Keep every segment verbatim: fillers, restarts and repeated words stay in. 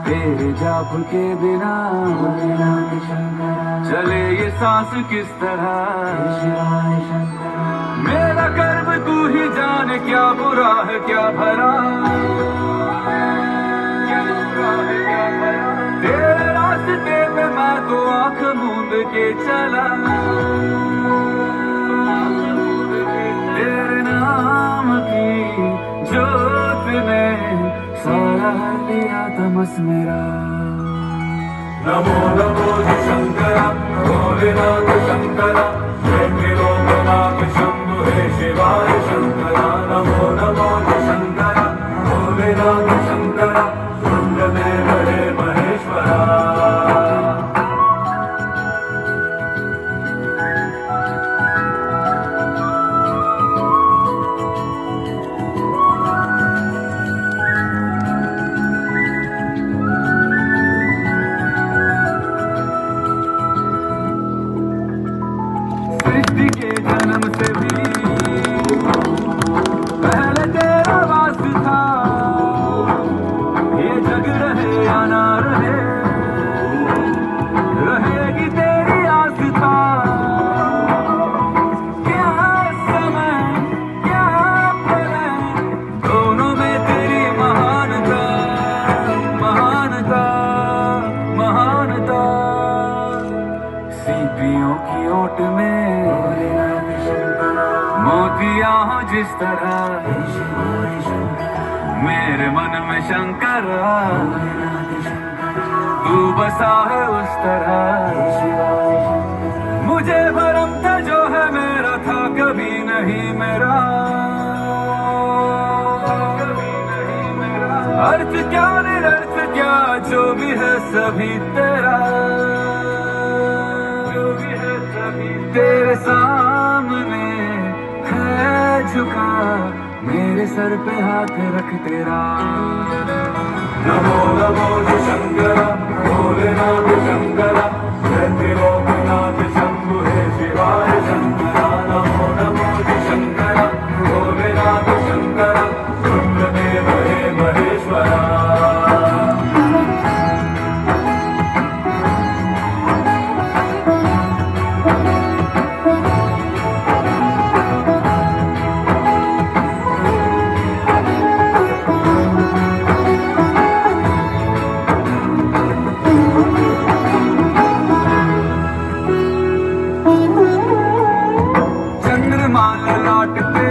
तेरे जाप के बिना चले ये सांस किस तरह। मेरा कर्म तू ही जाने, क्या बुरा है क्या भला, क्या बुरा है क्या भला। तेरे रास्ते पे मैं तो आंख मूंद के चला, तेरे नाम की जोत ने सारा लिया तमस मेरा। नमो नमो शंकरा भोलेनाथ शंकरा, जय लोकनाथ शंभु हे शिवाय शंकरा। नमो नमो शंकरा भोलेनाथ शंकरा, रुद्रदेव हे महेश्वरा। सृष्टि के जन्म से भी पहले तेरा वास था, ये जग रहे या ना रहे, रहेगी तेरी आस था। क्या समय क्या प्रलय, दोनों में तेरी महानता, महानता, महानता। सीपियों की ओट में मोतिया हो जिस तरह, मेरे मन में शंकरा तू बसा है उस तरह। मुझे भरम था जो है मेरा था कभी नहीं मेरा, कभी नहीं मेरा। अर्थ क्या निरर्थ क्या जो भी है सभी तेरा, जो भी है सभी तेरे सामने झुका, मेरे सर पे हाथ रख तेरा। नमो नमो शंकरा भोलेनाथ शंकरा, जय लोकनाथ शंभु हे शिवाय शंकरा। नमो नमो शंकरा भोलेनाथ शंकरा, रुद्रदेव हे महेश्वरा। ललाट पे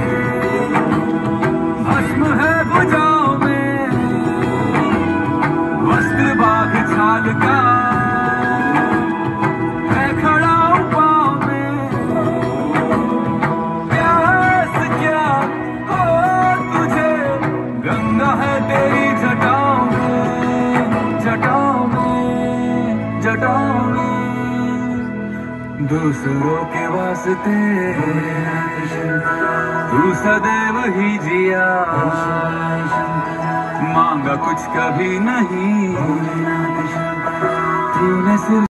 भस्म है भुजाओं में, वस्त्र बाघ छाल का है खड़ा पाँव में। प्यास क्या हो तुझे, गंगा है तेरी जटाओं में, जटाओं में, जटाओं में। दूसरों के वास्ते तू सदैव ही जिया, मांगा कुछ कभी नहीं, तूने सिर्फ